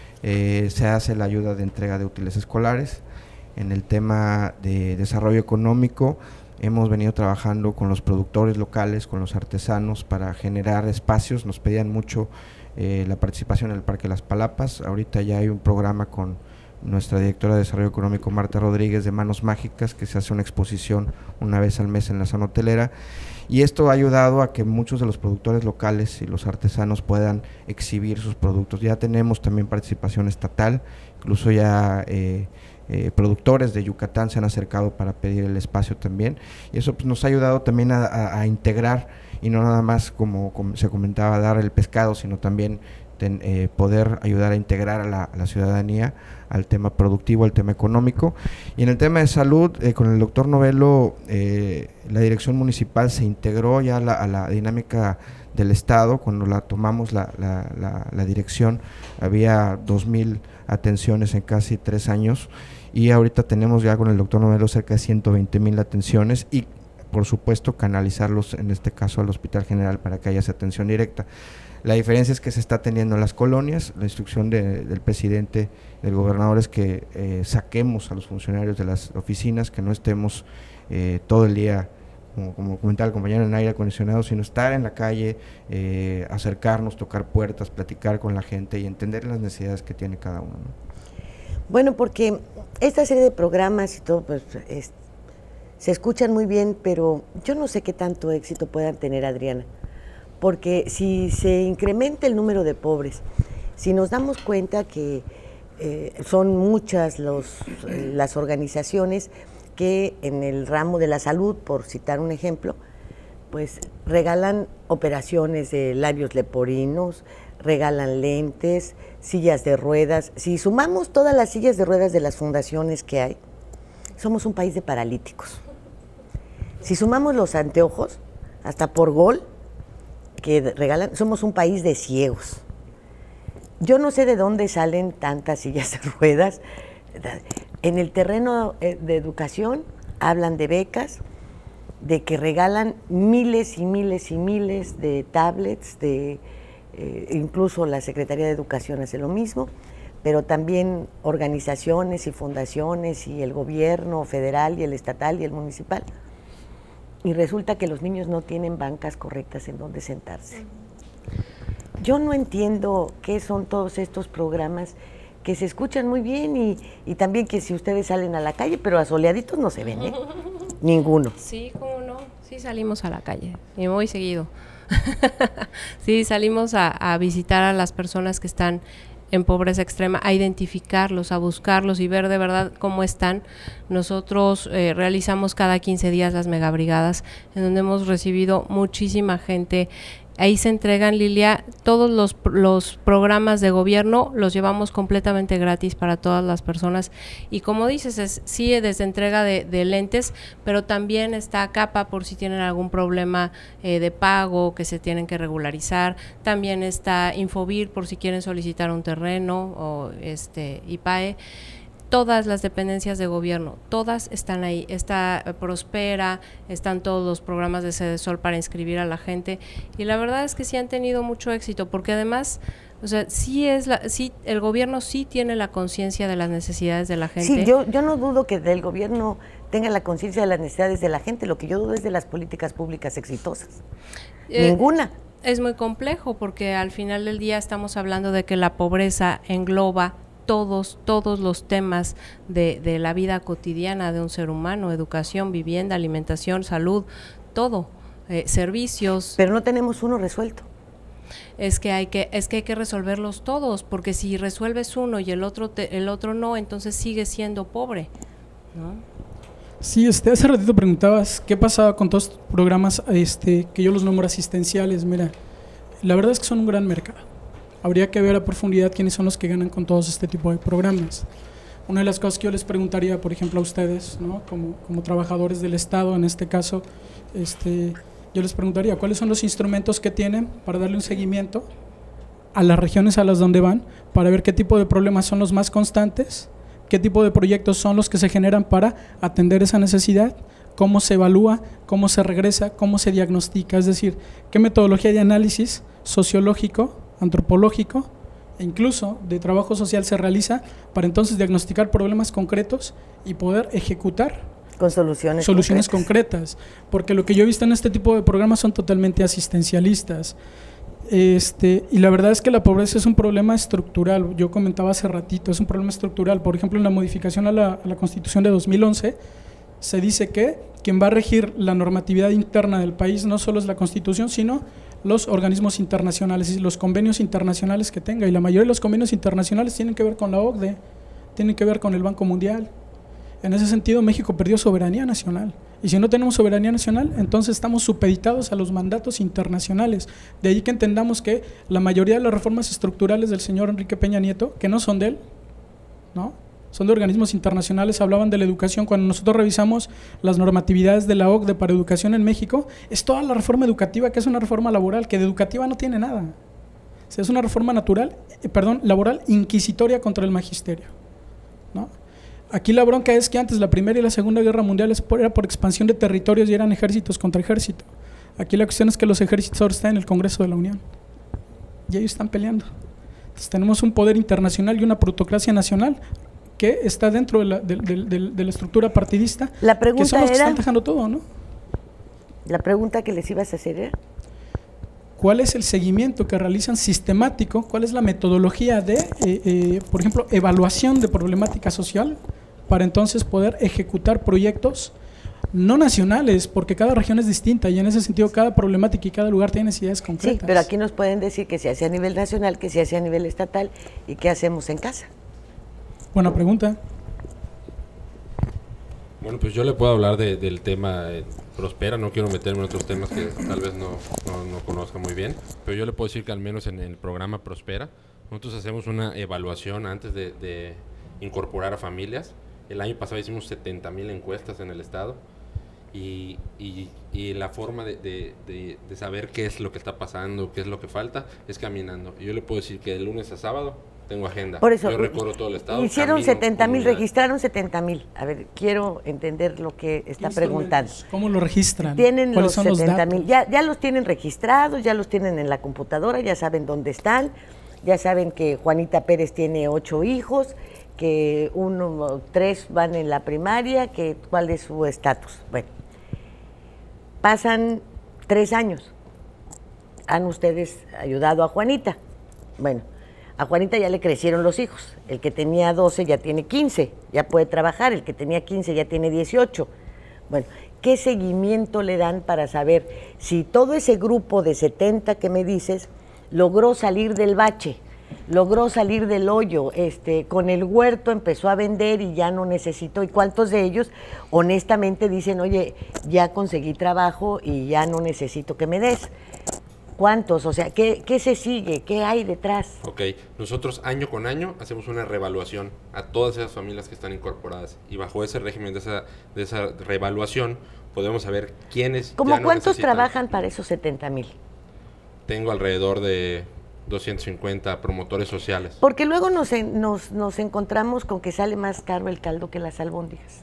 Eh, se hace la ayuda de entrega de útiles escolares. En el tema de desarrollo económico, hemos venido trabajando con los productores locales, con los artesanos para generar espacios. Nos pedían mucho eh, la participación en el Parque Las Palapas. Ahorita ya hay un programa con nuestra directora de Desarrollo Económico, Marta Rodríguez, de Manos Mágicas, que se hace una exposición una vez al mes en la zona hotelera. Y esto ha ayudado a que muchos de los productores locales y los artesanos puedan exhibir sus productos. Ya tenemos también participación estatal, incluso ya Eh, Eh, productores de Yucatán se han acercado para pedir el espacio también, y eso pues, nos ha ayudado también a, a, a integrar, y no nada más como, como se comentaba, dar el pescado, sino también ten, eh, poder ayudar a integrar a la, a la ciudadanía al tema productivo, al tema económico. Y en el tema de salud, eh, con el doctor Novelo, eh, la dirección municipal se integró ya a la, a la dinámica del Estado. Cuando la tomamos la, la, la, la dirección, había dos mil atenciones en casi tres años, y ahorita tenemos ya con el doctor Novelo cerca de ciento veinte mil atenciones, y por supuesto canalizarlos en este caso al Hospital General para que haya esa atención directa. La diferencia es que se está atendiendo en las colonias. La instrucción de, del presidente, del gobernador, es que eh, saquemos a los funcionarios de las oficinas, que no estemos eh, todo el día, como, como comentaba el compañero, en aire acondicionado, sino estar en la calle, eh, acercarnos, tocar puertas, platicar con la gente y entender las necesidades que tiene cada uno, ¿no? Bueno, porque esta serie de programas y todo, pues, es, se escuchan muy bien, pero yo no sé qué tanto éxito puedan tener, Adriana, porque si se incrementa el número de pobres, si nos damos cuenta que eh, son muchas los, las organizaciones, que en el ramo de la salud, por citar un ejemplo, pues regalan operaciones de labios leporinos, regalan lentes, sillas de ruedas. Si sumamos todas las sillas de ruedas de las fundaciones que hay, somos un país de paralíticos. Si sumamos los anteojos, hasta por gol, que regalan, somos un país de ciegos. Yo no sé de dónde salen tantas sillas de ruedas. En el terreno de educación hablan de becas, de que regalan miles y miles y miles de tablets, de, eh, incluso la Secretaría de Educación hace lo mismo, pero también organizaciones y fundaciones y el gobierno federal y el estatal y el municipal. Y resulta que los niños no tienen bancas correctas en donde sentarse. Yo no entiendo qué son todos estos programas que se escuchan muy bien y, y también que si ustedes salen a la calle, pero asoleaditos no se ven, ¿eh? Ninguno. Sí, cómo no, sí salimos a la calle, y muy seguido. Sí, salimos a, a visitar a las personas que están en pobreza extrema, a identificarlos, a buscarlos y ver de verdad cómo están. Nosotros eh, realizamos cada quince días las megabrigadas, en donde hemos recibido muchísima gente. Ahí se entregan, Lilia, todos los, los programas de gobierno, los llevamos completamente gratis para todas las personas. Y como dices, es, sí, desde entrega de, de lentes, pero también está CAPA por si tienen algún problema eh, de pago que se tienen que regularizar. También está Infovir por si quieren solicitar un terreno o este IPAE. Todas las dependencias de gobierno, todas están ahí, está eh, Prospera, están todos los programas de Sedesol para inscribir a la gente, y la verdad es que sí han tenido mucho éxito, porque además, o sea, sí es la, sí, el gobierno sí tiene la conciencia de las necesidades de la gente. Sí, yo, yo no dudo que el gobierno tenga la conciencia de las necesidades de la gente, lo que yo dudo es de las políticas públicas exitosas. Eh, Ninguna. Es muy complejo, porque al final del día estamos hablando de que la pobreza engloba todos, todos los temas de, de la vida cotidiana de un ser humano: educación, vivienda, alimentación, salud, todo, eh, servicios. Pero no tenemos uno resuelto. Es que hay que, es que hay que resolverlos todos, porque si resuelves uno y el otro te, el otro no, entonces sigues siendo pobre, ¿no? Sí, este, hace ratito preguntabas qué pasaba con todos estos programas este, que yo los nombro asistenciales. Mira, la verdad es que son un gran mercado. Habría que ver a profundidad quiénes son los que ganan con todos este tipo de programas. Una de las cosas que yo les preguntaría, por ejemplo, a ustedes, ¿no? como, como trabajadores del Estado, en este caso, este, yo les preguntaría cuáles son los instrumentos que tienen para darle un seguimiento a las regiones a las donde van, para ver qué tipo de problemas son los más constantes, qué tipo de proyectos son los que se generan para atender esa necesidad, cómo se evalúa, cómo se regresa, cómo se diagnostica, es decir, qué metodología de análisis sociológico, antropológico e incluso de trabajo social se realiza para entonces diagnosticar problemas concretos y poder ejecutar con soluciones, soluciones concretas. concretas, porque lo que yo he visto en este tipo de programas son totalmente asistencialistas. Este, y la verdad es que la pobreza es un problema estructural. Yo comentaba hace ratito, es un problema estructural. Por ejemplo, en la modificación a la, a la Constitución de dos mil once se dice que quien va a regir la normatividad interna del país no solo es la Constitución, sino los organismos internacionales y los convenios internacionales que tenga, y la mayoría de los convenios internacionales tienen que ver con la O C D E, tienen que ver con el Banco Mundial. En ese sentido, México perdió soberanía nacional, y si no tenemos soberanía nacional, entonces estamos supeditados a los mandatos internacionales. De ahí que entendamos que la mayoría de las reformas estructurales del señor Enrique Peña Nieto, que no son de él, ¿no?, son de organismos internacionales, hablaban de la educación. Cuando nosotros revisamos las normatividades de la O C D E para educación en México, es toda la reforma educativa, que es una reforma laboral, que de educativa no tiene nada. O sea, es una reforma natural, eh, perdón, laboral inquisitoria contra el magisterio, ¿no? Aquí la bronca es que antes la Primera y la Segunda Guerra Mundial era por expansión de territorios y eran ejércitos contra ejército. Aquí la cuestión es que los ejércitos ahora están en el Congreso de la Unión y ellos están peleando. Entonces tenemos un poder internacional y una plutocracia nacional que está dentro de la, de, de, de, de la estructura partidista, la pregunta que son los que era, están dejando todo, ¿no? La pregunta que les ibas a hacer era, ¿cuál es el seguimiento que realizan sistemático? ¿Cuál es la metodología de, eh, eh, por ejemplo, evaluación de problemática social para entonces poder ejecutar proyectos no nacionales, porque cada región es distinta y en ese sentido cada problemática y cada lugar tiene necesidades concretas? Sí, pero aquí nos pueden decir que se hace a nivel nacional, que se hace a nivel estatal y qué hacemos en casa. Buena pregunta. Bueno, pues yo le puedo hablar de, del tema eh, Prospera, no quiero meterme en otros temas que tal vez no, no, no conozca muy bien, pero yo le puedo decir que al menos en el programa Prospera, nosotros hacemos una evaluación antes de, de incorporar a familias. El año pasado hicimos setenta mil encuestas en el estado y, y, y la forma de, de, de, de saber qué es lo que está pasando, qué es lo que falta, es caminando. Y yo le puedo decir que de lunes a sábado tengo agenda. Por eso, yo recorro todo el estado. Hicieron setenta mil, registraron setenta mil. A ver, quiero entender lo que está preguntando. ¿Cómo lo registran? Tienen ¿Cuáles los son los setenta mil, datos? ya, ya los tienen registrados, ya los tienen en la computadora, ya saben dónde están, ya saben que Juanita Pérez tiene ocho hijos, que uno, tres van en la primaria, que cuál es su estatus. Bueno, pasan tres años. Han ustedes ayudado a Juanita. Bueno, a Juanita ya le crecieron los hijos. El que tenía doce ya tiene quince, ya puede trabajar. El que tenía quince ya tiene dieciocho. Bueno, ¿qué seguimiento le dan para saber si todo ese grupo de setenta que me dices logró salir del bache, logró salir del hoyo, este, con el huerto empezó a vender y ya no necesitó? ¿Y cuántos de ellos honestamente dicen, oye, ya conseguí trabajo y ya no necesito que me des? ¿Cuántos? O sea, ¿qué, qué se sigue? ¿Qué hay detrás? Ok, nosotros año con año hacemos una reevaluación a todas esas familias que están incorporadas y bajo ese régimen de esa, de esa reevaluación podemos saber quiénes ¿Cómo ya no cuántos necesitan. trabajan para esos setenta mil? Tengo alrededor de doscientos cincuenta promotores sociales. Porque luego nos, en, nos, nos encontramos con que sale más caro el caldo que las albóndigas.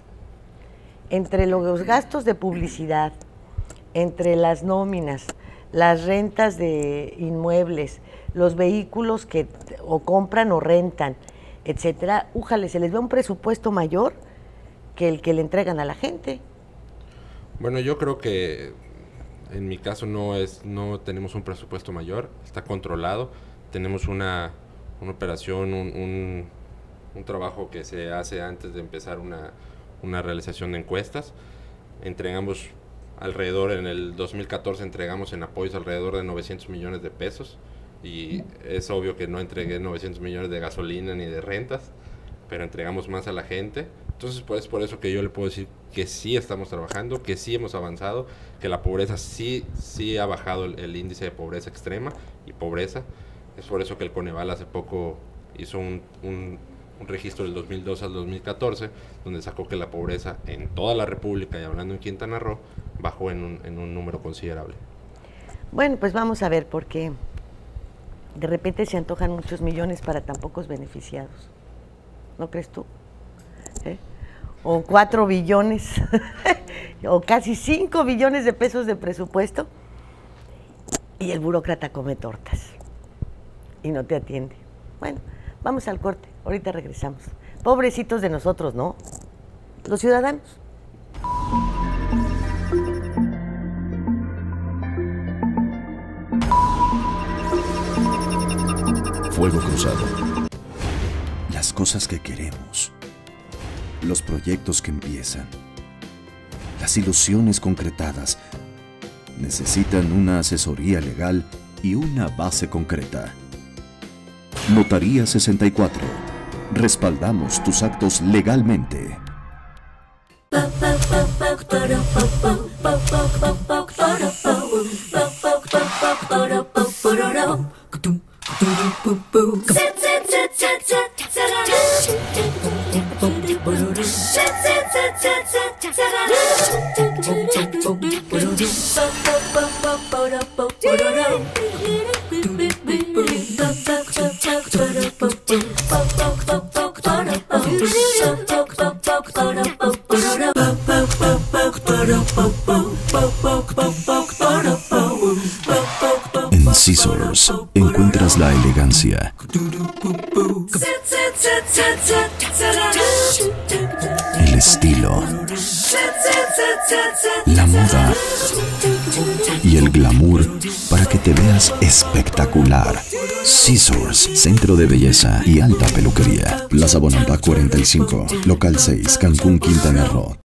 Entre los gastos de publicidad, entre las nóminas, las rentas de inmuebles, los vehículos que o compran o rentan, etcétera, újale, se les ve un presupuesto mayor que el que le entregan a la gente. Bueno, yo creo que en mi caso no es no tenemos un presupuesto mayor, está controlado, tenemos una, una operación, un, un, un trabajo que se hace antes de empezar una, una realización de encuestas. Entregamos alrededor, en el dos mil catorce entregamos en apoyos alrededor de novecientos millones de pesos y es obvio que no entregué novecientos millones de gasolina ni de rentas, pero entregamos más a la gente. Entonces pues por eso que yo le puedo decir que sí estamos trabajando, que sí hemos avanzado, que la pobreza sí, sí ha bajado el, el índice de pobreza extrema y pobreza. Es por eso que el Coneval hace poco hizo un, un, un registro del dos mil doce al dos mil catorce, donde sacó que la pobreza en toda la República, y hablando en Quintana Roo, bajó en un, en un número considerable. Bueno, pues vamos a ver, porque de repente se antojan muchos millones para tan pocos beneficiados. ¿No crees tú? ¿Eh? O cuatro billones, o casi cinco billones de pesos de presupuesto, y el burócrata come tortas y no te atiende. Bueno, vamos al corte, ahorita regresamos. Pobrecitos de nosotros, ¿no? Los ciudadanos. Fuego Cruzado. Las cosas que queremos, los proyectos que empiezan, las ilusiones concretadas, necesitan una asesoría legal y una base concreta. Notaría sesenta y cuatro. Respaldamos tus actos legalmente. En Scissors encuentras la elegancia, el estilo, la moda y el glamour para que te veas espectacular. Scissors, centro de belleza y alta peluquería. Plaza Bonampak cuarenta y cinco, local seis, Cancún, Quintana Roo.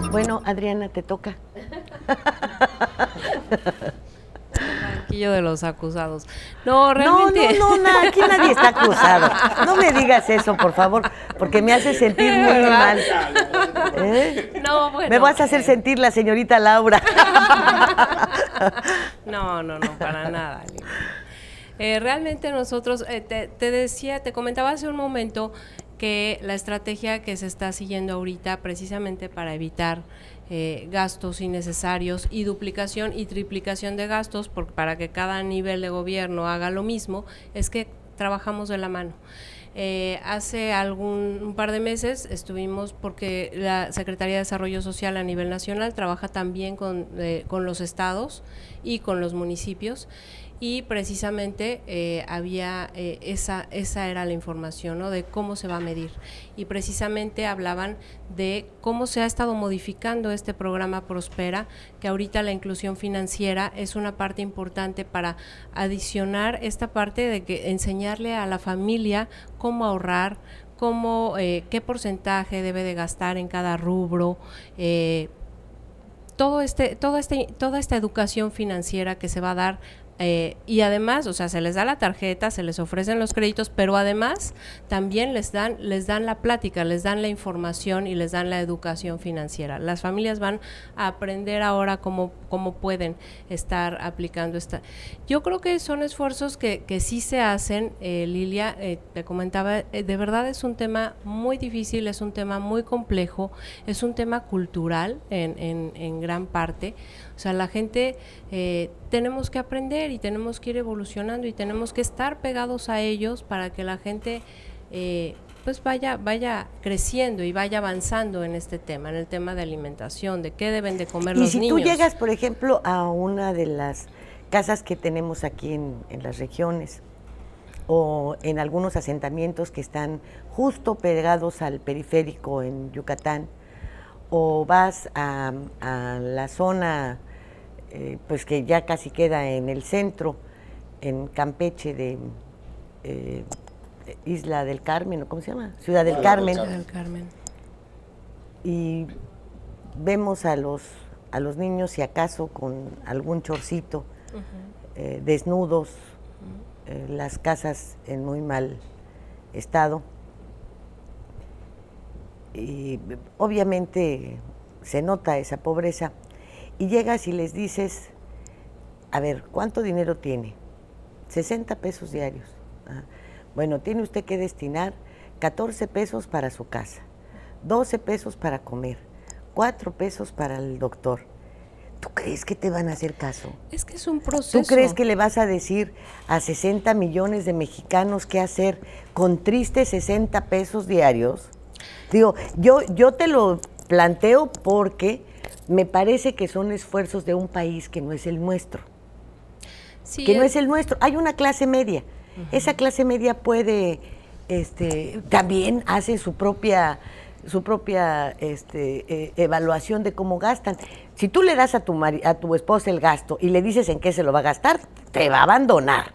Bueno, Adriana, te toca. Banquillo de los acusados. No, realmente. No, no, no, aquí nadie está acusado. No me digas eso, por favor, porque me hace sentir muy mal. ¿Eh? No, bueno. Me vas a hacer sentir la señorita Laura. No, no, no, para nada. Eh, realmente nosotros, eh, te, te decía, te comentaba hace un momento que la estrategia que se está siguiendo ahorita, precisamente para evitar eh, gastos innecesarios y duplicación y triplicación de gastos, por, para que cada nivel de gobierno haga lo mismo, es que trabajamos de la mano. Eh, hace algún un par de meses estuvimos, porque la Secretaría de Desarrollo Social a nivel nacional trabaja también con, eh, con los estados y con los municipios, y precisamente eh, había eh, esa esa era la información, ¿no?, de cómo se va a medir, y precisamente hablaban de cómo se ha estado modificando este programa Prospera, que ahorita la inclusión financiera es una parte importante para adicionar esta parte de que enseñarle a la familia cómo ahorrar, cómo eh, qué porcentaje debe de gastar en cada rubro, eh, todo este todo este toda esta educación financiera que se va a dar. Eh, y además, o sea, se les da la tarjeta, se les ofrecen los créditos, pero además también les dan, les dan la plática, les dan la información y les dan la educación financiera. Las familias van a aprender ahora cómo, cómo pueden estar aplicando esta. Yo creo que son esfuerzos que, que sí se hacen, eh, Lilia, eh, te comentaba, eh, de verdad es un tema muy difícil, es un tema muy complejo, es un tema cultural en, en, en gran parte. O sea, la gente eh, tenemos que aprender y tenemos que ir evolucionando y tenemos que estar pegados a ellos para que la gente eh, pues vaya vaya creciendo y vaya avanzando en este tema, en el tema de alimentación, de qué deben de comer los niños. Y si tú llegas, por ejemplo, a una de las casas que tenemos aquí en, en las regiones o en algunos asentamientos que están justo pegados al periférico en Yucatán, o vas a, a la zona eh, pues que ya casi queda en el centro, en Campeche, de eh, Isla del Carmen, ¿cómo se llama? Ciudad del Carmen. Ciudad del Carmen. Y vemos a los a los niños, si acaso con algún chorcito, uh-huh. eh, desnudos, uh-huh. eh, las casas en muy mal estado. Y obviamente se nota esa pobreza, y llegas y les dices, a ver, ¿cuánto dinero tiene? sesenta pesos diarios. Ah, bueno, tiene usted que destinar catorce pesos para su casa, doce pesos para comer, cuatro pesos para el doctor. ¿Tú crees que te van a hacer caso? Es que es un proceso. ¿Tú crees que le vas a decir a sesenta millones de mexicanos qué hacer con tristes sesenta pesos diarios? Digo, yo, yo te lo planteo porque me parece que son esfuerzos de un país que no es el nuestro. Sí, que no es el nuestro. Hay una clase media. Uh-huh. Esa clase media puede, este, también hace su propia, su propia este, eh, evaluación de cómo gastan. Si tú le das a tu, mari a tu esposa el gasto y le dices en qué se lo va a gastar, te va a abandonar.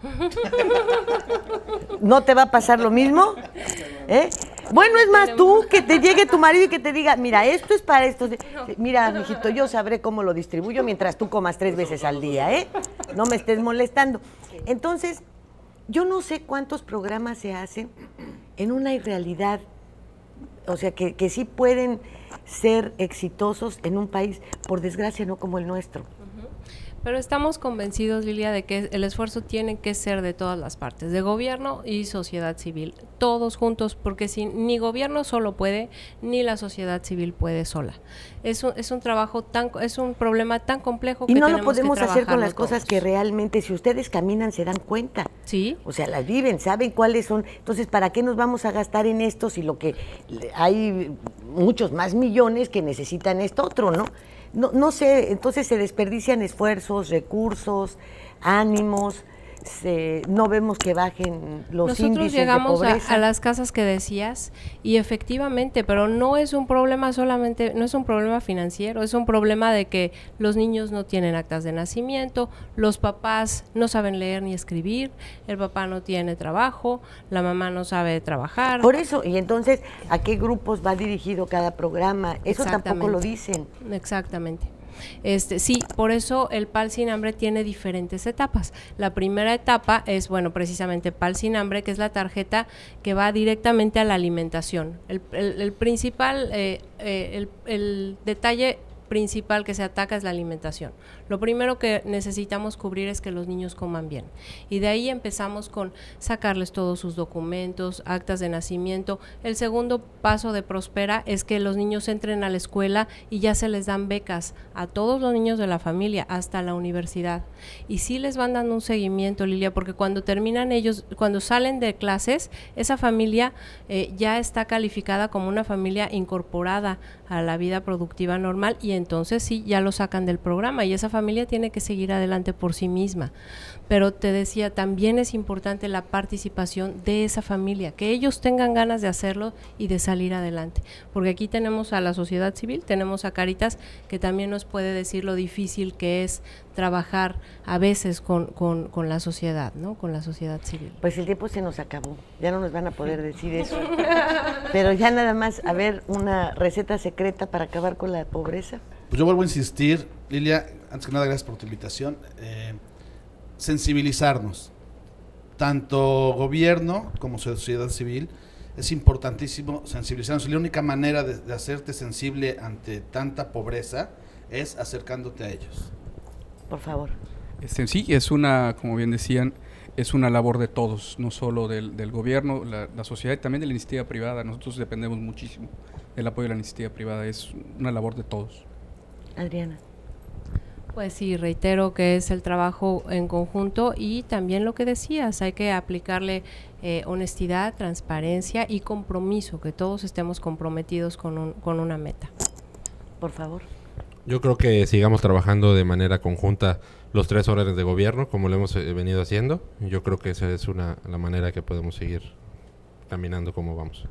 ¿No te va a pasar lo mismo? ¿Eh? Bueno, es más, tú, que te llegue tu marido y que te diga, mira, esto es para esto. Mira, mijito, yo sabré cómo lo distribuyo mientras tú comas tres veces al día, ¿eh? No me estés molestando. Entonces, yo no sé cuántos programas se hacen en una irrealidad, o sea, que, que sí pueden ser exitosos en un país, por desgracia, no como el nuestro. Pero estamos convencidos, Lilia, de que el esfuerzo tiene que ser de todas las partes, de gobierno y sociedad civil, todos juntos, porque si ni gobierno solo puede, ni la sociedad civil puede sola. Es un, es un trabajo tan, es un problema tan complejo que y no tenemos lo podemos que hacer con las todos. Cosas que realmente, si ustedes caminan, se dan cuenta. Sí. O sea, las viven, saben cuáles son. Entonces, ¿para qué nos vamos a gastar en esto si lo que hay muchos más millones que necesitan esto otro, ¿no? No, no sé, entonces se desperdician esfuerzos, recursos, ánimos, se, no vemos que bajen los Nosotros índices llegamos de pobreza. A, a las casas que decías y efectivamente, pero no es un problema solamente, no es un problema financiero, es un problema de que los niños no tienen actas de nacimiento, los papás no saben leer ni escribir, el papá no tiene trabajo, la mamá no sabe trabajar. Por eso, y entonces, ¿a qué grupos va dirigido cada programa? Eso tampoco lo dicen. Exactamente. Este, sí, por eso el Pal Sin Hambre tiene diferentes etapas. La primera etapa es, bueno, precisamente Pal Sin Hambre, que es la tarjeta que va directamente a la alimentación. El, el, el principal, eh, eh, el, el detalle principal que se ataca es la alimentación. Lo primero que necesitamos cubrir es que los niños coman bien. Y de ahí empezamos con sacarles todos sus documentos, actas de nacimiento. El segundo paso de Prospera es que los niños entren a la escuela y ya se les dan becas a todos los niños de la familia hasta la universidad. Y sí les van dando un seguimiento, Lilia, porque cuando terminan ellos, cuando salen de clases, esa familia eh, ya está calificada como una familia incorporada a la vida productiva normal y entonces sí, ya lo sacan del programa y esa familia tiene que seguir adelante por sí misma. Pero te decía, también es importante la participación de esa familia, que ellos tengan ganas de hacerlo y de salir adelante, porque aquí tenemos a la sociedad civil, tenemos a Cáritas, que también nos puede decir lo difícil que es trabajar a veces con, con, con la sociedad, ¿no? Con la sociedad civil. Pues el tiempo se nos acabó, ya no nos van a poder decir eso, pero ya nada más, a ver, una receta secreta para acabar con la pobreza. Pues yo vuelvo a insistir, Lilia, antes que nada gracias por tu invitación, eh, sensibilizarnos, tanto gobierno como sociedad civil, es importantísimo sensibilizarnos. La única manera de, de hacerte sensible ante tanta pobreza es acercándote a ellos. Por favor. Este, sí, es una, como bien decían, es una labor de todos, no solo del, del gobierno, la, la sociedad y también de la iniciativa privada. Nosotros dependemos muchísimo del apoyo de la iniciativa privada, es una labor de todos. Adriana. Pues sí, reitero que es el trabajo en conjunto y también lo que decías, hay que aplicarle eh, honestidad, transparencia y compromiso, que todos estemos comprometidos con, un, con una meta. Por favor. Yo creo que sigamos trabajando de manera conjunta los tres órdenes de gobierno, como lo hemos eh, venido haciendo. Yo creo que esa es una, la manera que podemos seguir caminando como vamos.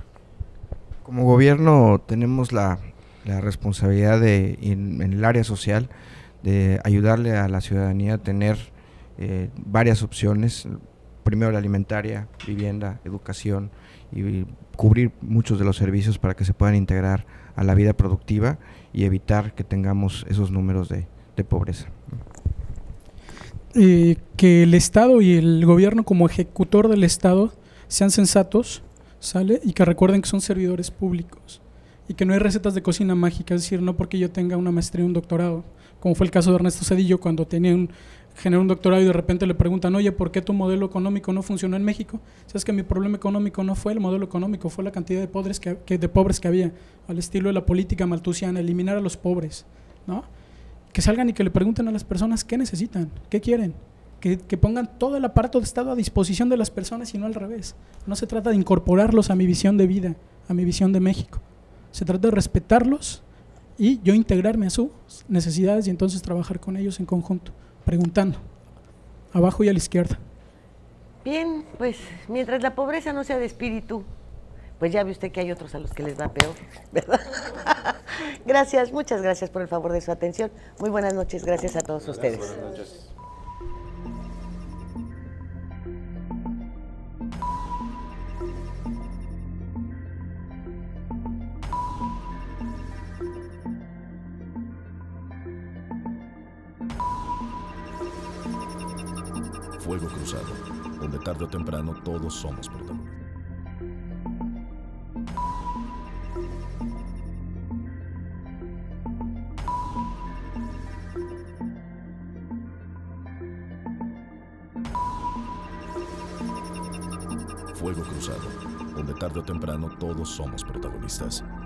Como gobierno tenemos la, la responsabilidad de, en, en el área social, de ayudarle a la ciudadanía a tener eh, varias opciones, primero la alimentaria, vivienda, educación y cubrir muchos de los servicios para que se puedan integrar a la vida productiva y evitar que tengamos esos números de, de pobreza. Eh, que el Estado y el gobierno como ejecutor del Estado sean sensatos, ¿sale? Y que recuerden que son servidores públicos y que no hay recetas de cocina mágica, es decir, no porque yo tenga una maestría o un doctorado, como fue el caso de Ernesto Zedillo cuando tenía un, generó un doctorado y de repente le preguntan, oye, ¿por qué tu modelo económico no funcionó en México? Sabes que mi problema económico no fue el modelo económico, fue la cantidad de pobres que, que, de pobres que había, al estilo de la política malthusiana, eliminar a los pobres, ¿no? Que salgan y que le pregunten a las personas qué necesitan, qué quieren, que, que pongan todo el aparato de Estado a disposición de las personas y no al revés. No se trata de incorporarlos a mi visión de vida, a mi visión de México. Se trata de respetarlos y yo integrarme a sus necesidades y entonces trabajar con ellos en conjunto, preguntando, abajo y a la izquierda. Bien, pues mientras la pobreza no sea de espíritu, pues ya ve usted que hay otros a los que les va peor, ¿verdad? Gracias, muchas gracias por el favor de su atención. Muy buenas noches, gracias a todos ustedes. Buenas noches. Fuego Cruzado, donde tarde o temprano todos somos protagonistas. Fuego Cruzado, donde tarde o temprano todos somos protagonistas.